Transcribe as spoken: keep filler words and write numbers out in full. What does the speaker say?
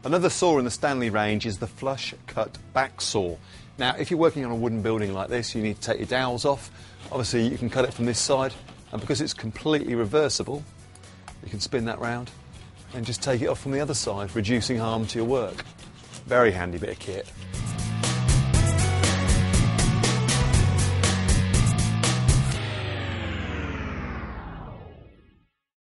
Another saw in the Stanley range is the Flushcut back saw. Now, if you're working on a wooden building like this, you need to take your dowels off. Obviously, you can cut it from this side, and because it's completely reversible, you can spin that round and just take it off from the other side, reducing harm to your work. Very handy bit of kit.